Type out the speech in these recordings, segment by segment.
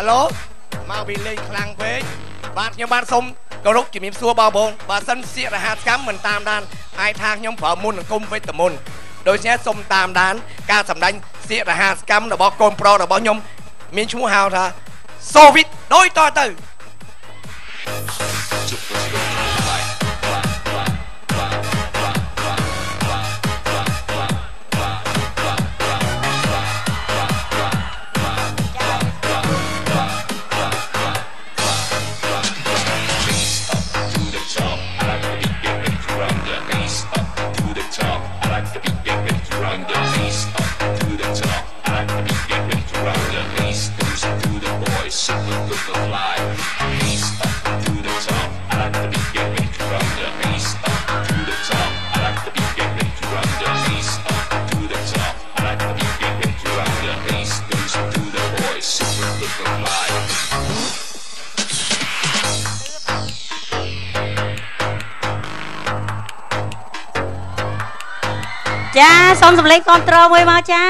Alo មកពីលេងខ្លាំងពេកបាទខ្ញុំបាទសូមគោរពជំរាបសួរបងប្អូនបើសិនសៀករហ័សកម្មមិនតាមដានអាចថាខ្ញុំប្រើមុនអង្គមវេទមន្តដូច្នេះសូមតាមដានការសម្ដែងសៀករហ័សកម្មរបស់កូនប្រុសរបស់ខ្ញុំមានឈ្មោះហៅថាសូវីតដូចតទៅចាសូមសម្លេងគាំទ្រមួយមកចា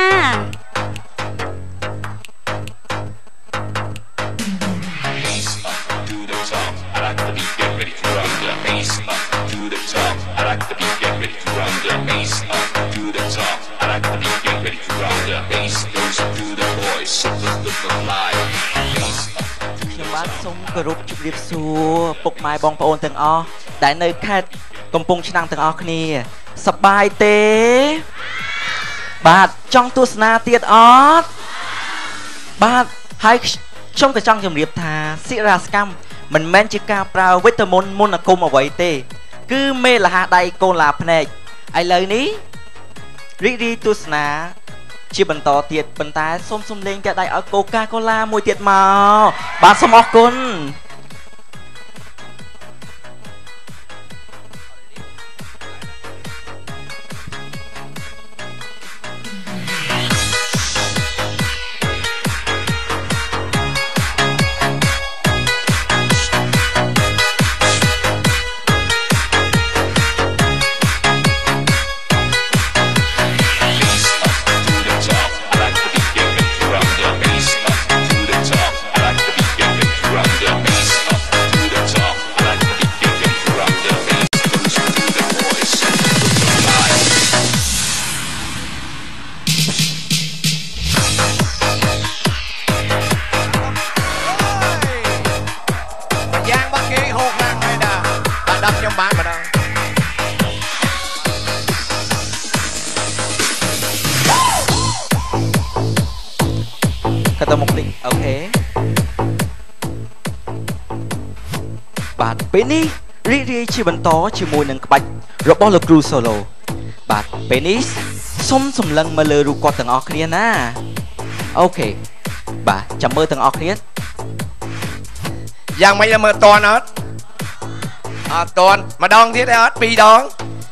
ខ្ញុំបាទសូមគោរពជម្រាបសួរពុកម៉ែបងប្អូនទាំងអស់ដែលនៅខេត្តកំពង់ឆ្នាំងទាំងអស់គ្នាសប្បាយទេបាទចង់ទស្សនាទៀតអត់បាទហើយខ្ញុំក៏ចង់ជម្រាបថាសិរាសកម្មមិនមែនជាការប្រើវេទមន្តមន្តអាគមអ្វីទេគឺមេលហាដៃកូនឡាភ្នែកឥឡូវនេះរីករាយទស្សនាជាបន្តទៀតប៉ុន្តែសូមសំលេងតែដៃឲ្យកូកាកូឡាមួយទៀតមកបាទសូមអរគុណពេលនេះរីករាយជាបន្តជាមួយនឹងក្បាច់របស់លោកគ្រូសូឡូបាទពេលនេះសូមសម្លឹងមកលើរូបគាត់ទាំងអស់គ្នាណាអូខេបាទចាំមើលទាំងអស់គ្នាយ៉ាងម៉េចមើលតន់អត់អត់តន់ម្ដងទៀតទេអត់2ដង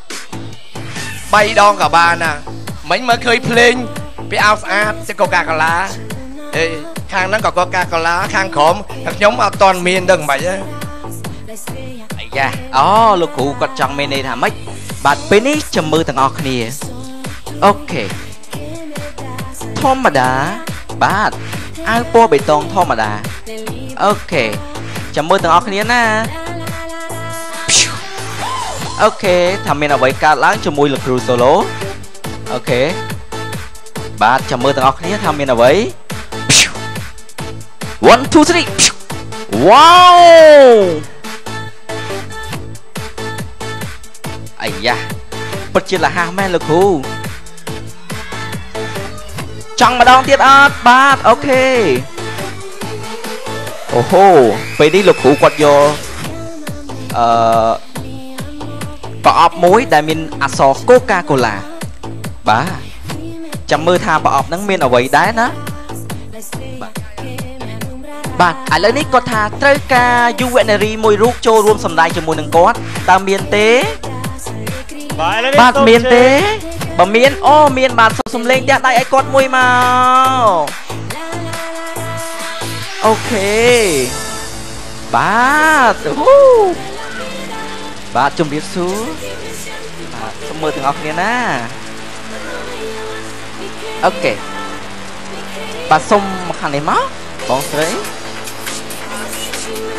3ដងក៏បានណាមិញមើលឃើញភ្លេងពីអោស្អាតសិកូកាកូឡាអេខាងហ្នឹងក៏កូកាកូឡាខាងក្រោមតែខ្ញុំអត់តន់មានដឹងមិនហ៎យ៉ាអូលោកគ្រូគាត់ចង់មានន័យថាម៉េចបាទពេលនេះចាំមើលទាំងអស់គ្នាអូខេធម្មតាបាទអាវពណ៌បៃតងធម្មតាអូខេចាំមើលទាំងអស់គ្នាណាអូខេថាមានអ្វីកើតឡើងជាមួយលោកគ្រូសូឡូអូខេបាទចាំមើលទាំងអស់គ្នាថាមានអ្វី1 2 3 wowអាយ៉ាពិតជាលះមែនលោកគ្រូចង់ម្ដងទៀតអត់បាទអូខេអូហូពេលនេះលោកគ្រូគាត់យកប្រអប់មួយដែលមានអក្សរកូកាកូឡាបាទចាំមើលថាប្រអប់ហ្នឹងមានអ្វីដែរណាបាទឥឡូវនេះគាត់ថាត្រូវការយុវនារីមួយរូបចូលរួមសម្ដែងជាមួយនឹងគាត់តើមានទេបាទមានទេបើមានអូមានបាទសំលេងផ្ទះដៃឲ្យគាត់មួយមកអូខេបាទបាទជំរាបសួរបាទសូមមើលទាំងអស់គ្នាណាអូខេបាទសុំខាងនេះមកបងស្រី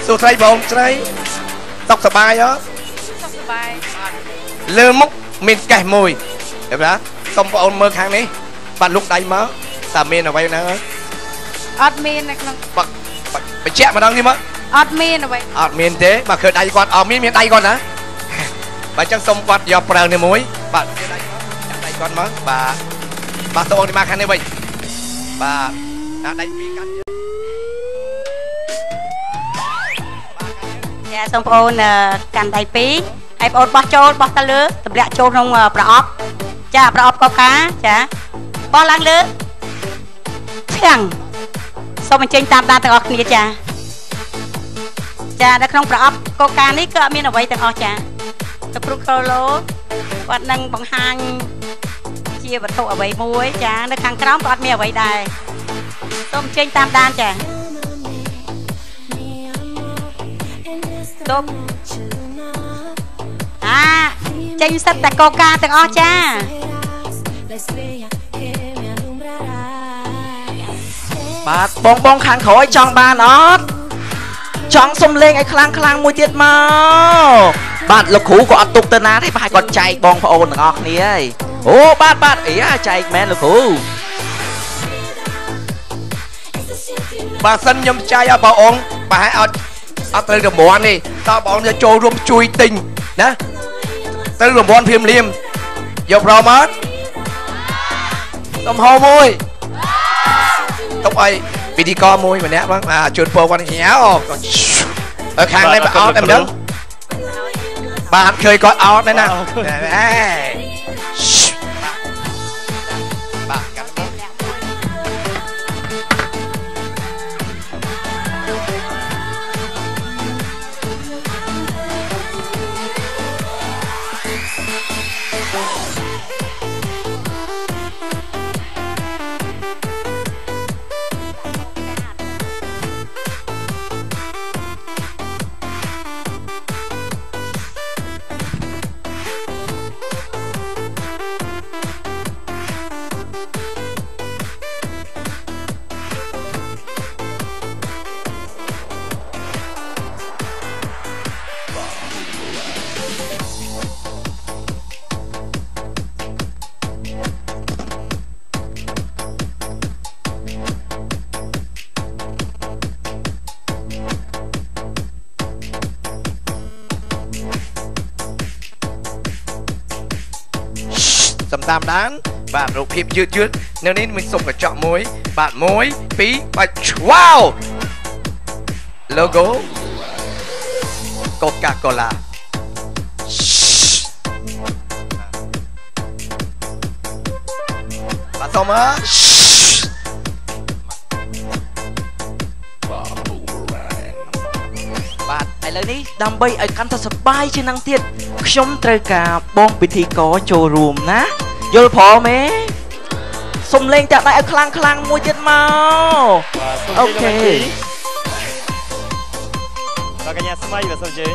สู้ใครบองใครตกสบายเหรอសុខសប្បាយលើមុខមានកេះមួយឃើញទេសូមបងអូនមើលខាងនេះបាត់លុកដៃមកតើមានអ្វីហ្នឹងអត់មាននៅក្នុងបញ្ជាក់ម្ដងនេះមកអត់មានអ្វីអត់មានទេបើឃើញដៃគាត់អត់មានដៃគាត់ណាបើអញ្ចឹងសូមគាត់យកប្រើនេះមួយបាទមានដៃគាត់ចាក់ដៃគាត់មកបាទសូមអូននេះមកខាងនេះវិញបាទដាក់ដៃពីរកាន់ចាសូមបងប្អូនកាន់ដៃពីរហើយបងប្អូនបោះចូលបោះទៅលើទម្លាក់ចូលក្នុងប្រអប់ចាប្រអប់កូកាចាបោះឡើងលើឆ្ងាំងសូមអញ្ជើញតាមដានទាំងអស់គ្នាចានៅក្នុងប្រអប់កូកានេះគឺអត់មានអ្វីទាំងអស់ចាលោកគ្រូក្រូឡូគាត់នឹងបង្ហាញជាវត្ថុអ្វីមួយចានៅខាងក្រោមក៏អត់មានអ្វីដែរសូមអញ្ជើញតាមដានចាសូមចេញសិតតែកូកាទាំងអស់ចាបាទបងខាងក្រោយចង់បានអត់ចង់សុំលេងឲ្យខ្លាំងមួយទៀតមកបាទលោកគ្រូក៏អត់ទុកទៅណាទេប្រហែលគាត់ចែកបងប្អូនទាំងអស់គ្នាហើយអូបាទអីចែកមែនលោកគ្រូបើសិនខ្ញុំចាយឲ្យបងអូនប្រហែលអត់ត្រូវរង្វាន់ទេតើបងអូនจะចូលរួមជួយទិញណាត្រូវរង្វាន់ភ្លាមយកប្រមអត់តំហោមួយទុកឲ្យពិធីករមួយម្នាក់បងជូនពរគាត់ញ៉ាអូខាងនេះបើអត់តែមិនដឹងបាទឃើញគាត់អត់ដែរណាបាទកាត់ សំតាមដានបាទរូបភាពយឺតនៅនេះមានសុំកញ្ចក់មួយបាទ1 2បាទវ៉ាវ logo Coca-Cola បាទសូមបាទឥឡូវនេះដើម្បីឲ្យកាន់តែសប្បាយជាងនឹងទៀតខ្ញុំត្រូវការបងពិធីករចូលរួមណាយល់ព្រមទេសុំលេងតាក់ដៃឲ្យខ្លាំងមួយទៀតមកអូខេបាទកញ្ញាស្មៃបាទសូមជើញ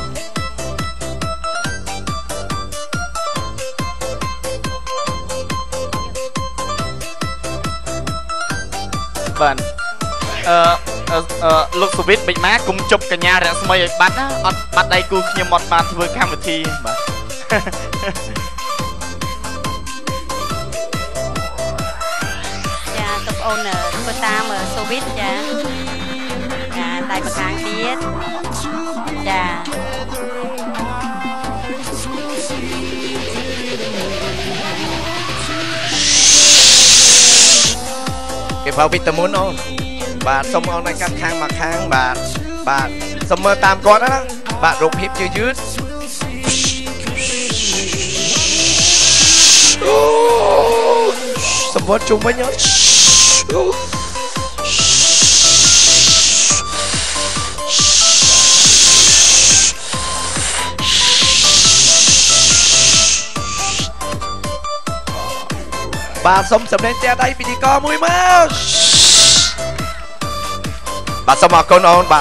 បាទលោកសុវិតបិចម៉ាគុំជប់កញ្ញារស្មីឲ្យបាត់ណាអត់បាត់ដៃគូខ្ញុំអត់បានធ្វើកម្មវិធីបាទចាសូមអូនធ្វើតាមសូវីតចាដៃម្ខាងទៀតចាគេប្រើវីតាមីនអូនបាទសូមអូនឲ្យកាត់ខាងមកខាងបាទសូមមើលតាមគាត់ណាបាទរូបភាពយឺតសម្បត្តិជុំវិញអត់បាទសូមសម្ដែងតែដៃពិធីករមួយមកបាទសូមអរគុណអូនបាទ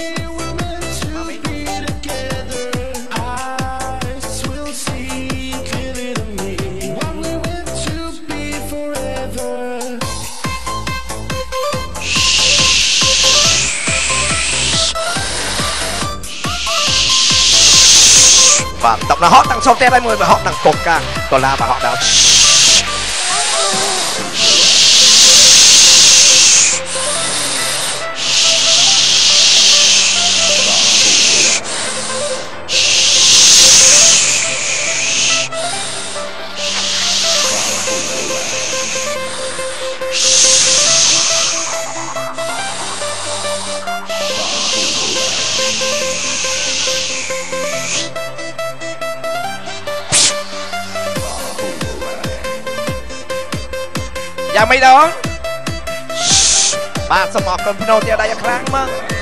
Eyes will see បាទតបដល់ហត់តាំងឈប់ទៀតហើយមួយហត់តាំងកុកកាដុល្លារបាទហត់ដល់យ៉ាងមិនដល់បាទសូមអរគុណភ្នោទៀតដៃយ៉ាងខ្លាំងមក